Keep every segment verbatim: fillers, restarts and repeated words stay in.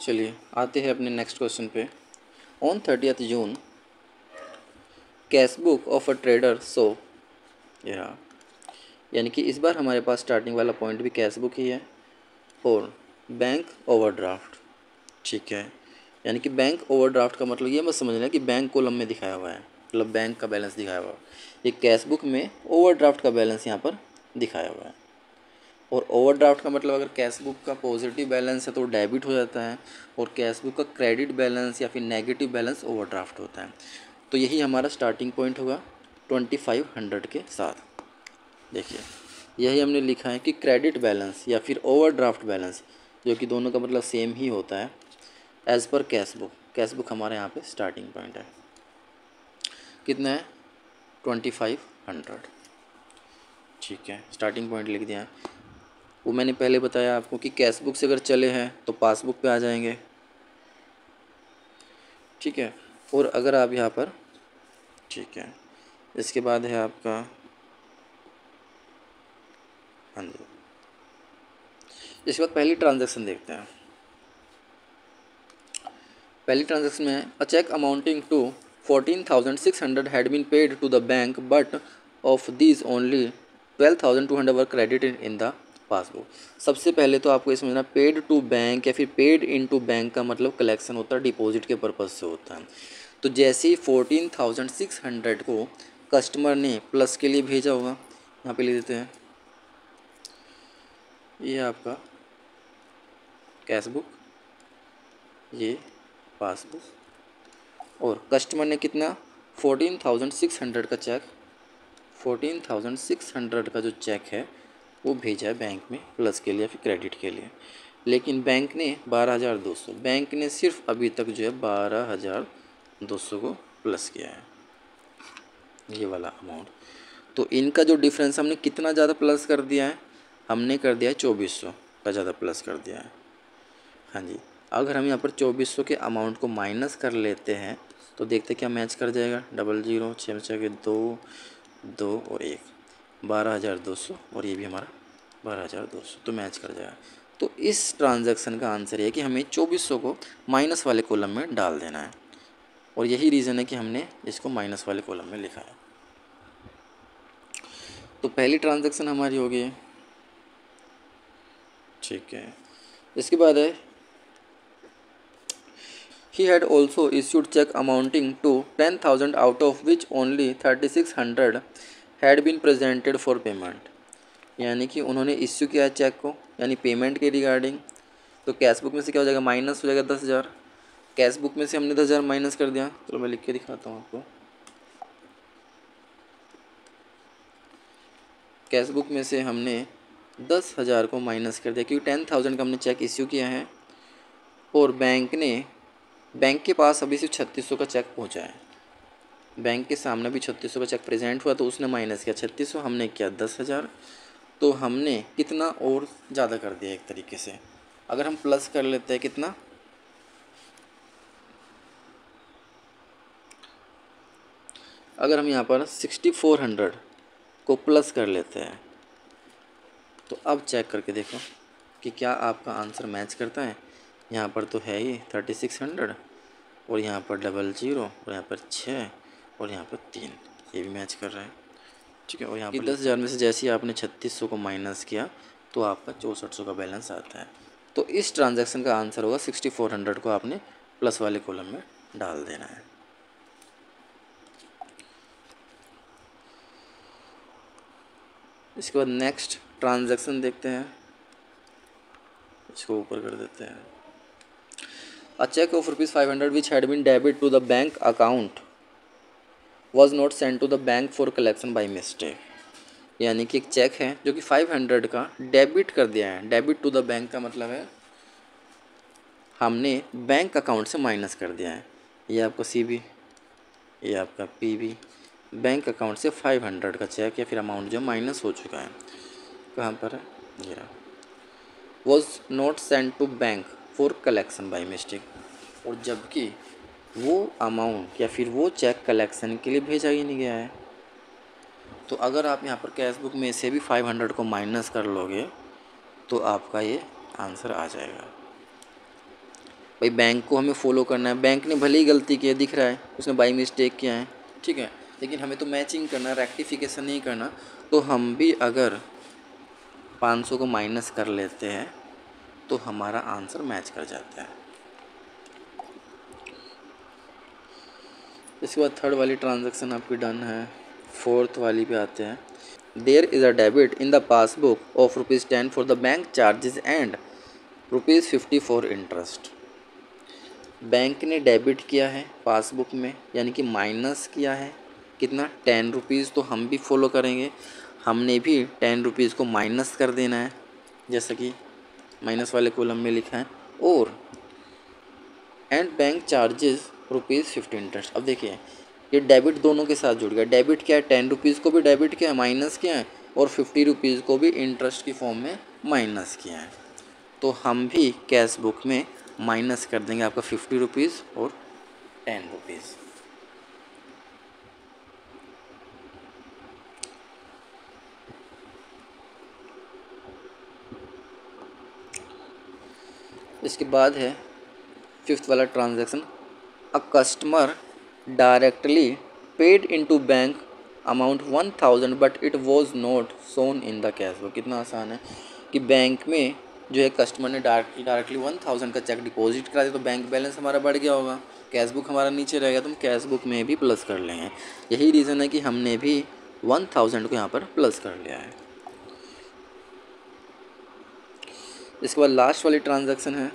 चलिए आते हैं अपने नेक्स्ट क्वेश्चन पे। On thirtieth June cash book of a trader so, या यानी कि इस बार हमारे पास स्टार्टिंग वाला पॉइंट भी कैश बुक ही है और बैंक ओवरड्राफ्ट। ठीक है, यानी कि बैंक ओवरड्राफ्ट का मतलब ये मत समझना कि बैंक कॉलम में दिखाया हुआ है, मतलब बैंक का बैलेंस दिखाया हुआ है। ये कैश बुक में ओवरड्राफ्ट का बैलेंस यहाँ पर दिखाया हुआ है। और ओवरड्राफ्ट का मतलब अगर कैश बुक का पॉजिटिव बैलेंस है तो डेबिट हो जाता है, और कैश बुक का क्रेडिट बैलेंस या फिर नेगेटिव बैलेंस ओवरड्राफ्ट होता है। तो यही हमारा स्टार्टिंग पॉइंट होगा ट्वेंटी फाइव हंड्रेड के साथ। देखिए यही हमने लिखा है कि क्रेडिट बैलेंस या फिर ओवरड्राफ्ट बैलेंस, जो कि दोनों का मतलब सेम ही होता है, as per cash book. Cash book हमारे यहाँ पे स्टार्टिंग पॉइंट है, कितना है ट्वेंटी फाइव हंड्रेड। ठीक है, स्टार्टिंग पॉइंट लिख दिया। वो मैंने पहले बताया आपको कि कैश बुक से अगर चले हैं तो पासबुक पे आ जाएंगे। ठीक है, और अगर आप यहाँ पर, ठीक है, इसके बाद है आपका, हाँ जी, इसके बाद पहली ट्रांजैक्शन देखते हैं। पहली ट्रांजैक्शन में a cheque amounting to fourteen thousand six hundred had been paid to the bank, but of these only twelve thousand two hundred were credited in the passbook. सबसे पहले तो आपको ये समझना, पेड टू बैंक या फिर paid in to bank का मतलब कलेक्शन होता है, डिपॉजिट के पर्पज़ से होता है। तो जैसे ही फोर्टीन थाउजेंड सिक्स हंड्रेड को कस्टमर ने प्लस के लिए भेजा होगा, यहाँ पे ले देते हैं, ये आपका कैश बुक, ये पासबुक, और कस्टमर ने कितना फोर्टीन थाउजेंड सिक्स हंड्रेड का cheque, fourteen thousand six hundred का जो चेक है वो भेजा है बैंक में प्लस के लिए या फिर क्रेडिट के लिए। लेकिन बैंक ने बारह हज़ार दो सौ, बैंक ने सिर्फ अभी तक जो है बारह हज़ार दो सौ को प्लस किया है, ये वाला अमाउंट। तो इनका जो डिफरेंस हमने कितना ज़्यादा प्लस कर दिया है, हमने कर दिया है चौबीस सौ का ज़्यादा प्लस कर दिया है। हाँ जी, अगर हम यहाँ पर चौबीस सौ के अमाउंट को माइनस कर लेते हैं तो देखते क्या मैच कर जाएगा, डबल जीरो छः छः के दो, दो और एक, बारह हज़ार दो सौ, और ये भी हमारा बारह हज़ार दो सौ, तो मैच कर जाएगा। तो इस ट्रांजैक्शन का आंसर है कि हमें चौबीस सौ को माइनस वाले कॉलम में डाल देना है, और यही रीज़न है कि हमने इसको माइनस वाले कॉलम में लिखा है। तो पहली ट्रांजैक्शन हमारी हो गई। ठीक है, इसके बाद है he had also issued check amounting to ten thousand, out of which only thirty-six hundred had been presented for payment। यानी कि उन्होंने इश्यू किया चेक को, यानी पेमेंट के रिगार्डिंग। तो कैश बुक में से क्या हो जाएगा, माइनस हो जाएगा दस हज़ार। कैश बुक में से हमने दस हज़ार माइनस कर दिया, तो मैं लिख के दिखाता हूँ आपको। कैश बुक में से हमने दस हज़ार को माइनस कर दिया, क्योंकि टेन थाउजेंड का हमने चेक इश्यू किया है, और बैंक ने बैंक के पास अभी सिर्फ छत्तीस सौ का चेक पहुंचा है। बैंक के सामने भी छत्तीस सौ का चेक प्रेजेंट हुआ, तो उसने माइनस किया छत्तीस सौ, हमने किया दस हज़ार। तो हमने कितना और ज़्यादा कर दिया एक तरीके से। अगर हम प्लस कर लेते हैं कितना, अगर हम यहाँ पर सिक्सटी फोर हंड्रेड को प्लस कर लेते हैं, तो अब चेक करके देखो कि क्या आपका आंसर मैच करता है। यहाँ पर तो है ही थर्टी सिक्स हंड्रेड, और यहाँ पर डबल जीरो, और यहाँ पर छः, और यहाँ पर तीन, ये भी मैच कर रहा है। ठीक है, और यहाँ पर दस हज़ार में से जैसे ही आपने छत्तीस सौ को माइनस किया तो आपका चौंसठ सौ का बैलेंस आता है। तो इस ट्रांजैक्शन का आंसर होगा सिक्सटी फोर हंड्रेड को आपने प्लस वाले कॉलम में डाल देना है। इसके बाद नेक्स्ट ट्रांजैक्शन देखते हैं, इसको ऊपर कर देते हैं। A check of rupees five hundred which had been debited to the bank account was not sent to the bank for collection by mistake। यानी कि एक चेक है जो कि फाइव हंड्रेड का डेबिट कर दिया है। डेबिट टू द बैंक का मतलब है हमने बैंक अकाउंट से माइनस कर दिया है। ये आपका सी बी, ये आपका पी बी, बैंक अकाउंट से फाइव हंड्रेड का चेक या फिर अमाउंट जो माइनस हो चुका है, कहाँ पर है, ये was not sent to bank for collection by mistake, और जबकि वो अमाउंट या फिर वो चेक कलेक्शन के लिए भेजा ही नहीं गया है। तो अगर आप यहाँ पर कैश बुक में से भी फाइव हंड्रेड को माइनस कर लोगे तो आपका ये आंसर आ जाएगा। भाई बैंक को हमें फॉलो करना है, बैंक ने भले ही गलती की है, दिख रहा है उसने बाई मिस्टेक किया है, ठीक है, लेकिन हमें तो मैचिंग करना, रेक्टिफिकेशन नहीं करना। तो हम भी अगर पाँच सौ को माइनस कर लेते हैं तो हमारा आंसर मैच कर जाता है। इसके बाद थर्ड वाली ट्रांजैक्शन आपकी डन है। फोर्थ वाली पे आते हैं। There is a debit in the passbook of rupees ten for the bank charges and rupees fifty for interest. Bank ने डेबिट किया है पासबुक में, यानी कि माइनस किया है कितना, टेन रुपीज़। तो हम भी फॉलो करेंगे, हमने भी टेन रुपीज़ को माइनस कर देना है, जैसा कि माइनस वाले कॉलम में लिखा है। और and bank charges rupees fifty interest. अब देखिए ये डेबिट दोनों के साथ जुड़ गया। डेबिट क्या है, टेन रुपीज़ को भी डेबिट किया है, माइनस किया है, और फिफ्टी रुपीज़ को भी इंटरेस्ट की फॉर्म में माइनस किया है। तो हम भी कैश बुक में माइनस कर देंगे आपका फिफ्टी रुपीज़ और टेन रुपीज़। इसके बाद है फिफ्थ वाला transaction. A customer directly paid into bank amount one thousand but it was not shown in the cash book. कितना आसान है कि बैंक में जो है कस्टमर ने डायरेक्टली डायरेक्टली वन थाउजेंड का चेक डिपॉजिट करा दिया, तो बैंक बैलेंस हमारा बढ़ गया होगा, कैश बुक हमारा नीचे रहेगा, तो हम कैश बुक में भी प्लस कर लेंगे। यही रीज़न है कि हमने भी वन थाउजेंड को यहाँ पर प्लस कर लिया है। इसके बाद लास्ट वाली ट्रांजैक्शन है।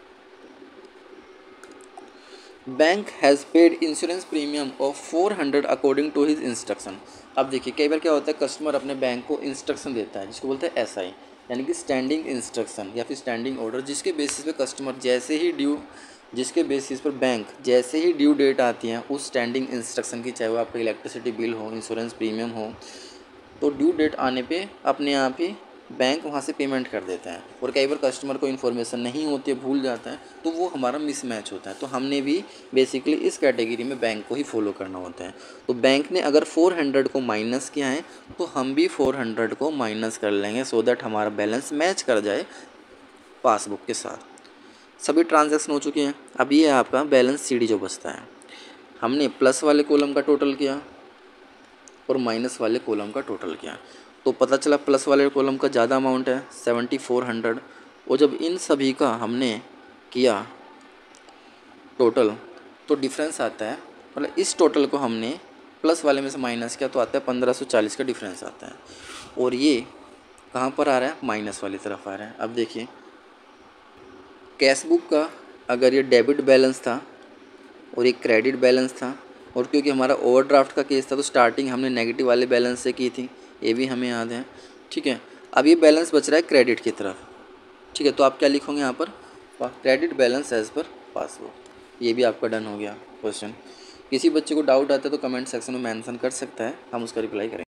Bank has paid insurance premium of four hundred according to his instruction. अब देखिए कई बार क्या होता है, कस्टमर अपने बैंक को इंस्ट्रक्शन देता है जिसको बोलते हैं एस आई, यानी कि स्टैंडिंग इंस्ट्रक्शन या फिर स्टैंडिंग ऑर्डर, जिसके बेसिस पे कस्टमर जैसे ही ड्यू जिसके बेसिस पर बैंक जैसे ही ड्यू डेट आती है उस स्टैंडिंग इंस्ट्रक्शन की, चाहे वो आपका इलेक्ट्रिसिटी बिल हो, इंश्योरेंस प्रीमियम हो, तो ड्यू डेट आने पे अपने आप ही बैंक वहाँ से पेमेंट कर देता है। और कई बार कस्टमर को इन्फॉर्मेशन नहीं होती है, भूल जाता है, तो वो हमारा मिसमैच होता है। तो हमने भी बेसिकली इस कैटेगरी में बैंक को ही फॉलो करना होता है। तो बैंक ने अगर फोर हंड्रेड को माइनस किया है तो हम भी फोर हंड्रेड को माइनस कर लेंगे, सो दैट हमारा बैलेंस मैच कर जाए पासबुक के साथ। सभी ट्रांजैक्शन हो चुके हैं। अब ये आपका बैलेंस सी डी जो बचता है, हमने प्लस वाले कॉलम का टोटल किया और माइनस वाले कॉलम का टोटल किया, तो पता चला प्लस वाले कॉलम का ज़्यादा अमाउंट है सेवेंटी फोर हंड्रेड। और जब इन सभी का हमने किया टोटल तो डिफरेंस आता है, मतलब इस टोटल को हमने प्लस वाले में से माइनस किया तो आता है पंद्रह सौ चालीस का डिफरेंस आता है। और ये कहाँ पर आ रहा है, माइनस वाली तरफ आ रहा है। अब देखिए कैश बुक का अगर ये डेबिट बैलेंस था और एक क्रेडिट बैलेंस था, और क्योंकि हमारा ओवरड्राफ्ट का केस था तो स्टार्टिंग हमने नेगेटिव वाले बैलेंस से की थी, ये भी हमें याद है, ठीक है। अब ये बैलेंस बच रहा है क्रेडिट की तरफ, ठीक है, तो आप क्या लिखोगे यहाँ पर, credit balance as per passbook. ये भी आपका डन हो गया क्वेश्चन। किसी बच्चे को डाउट आता है तो कमेंट सेक्शन में मेंशन कर सकता है, हम उसका रिप्लाई करेंगे।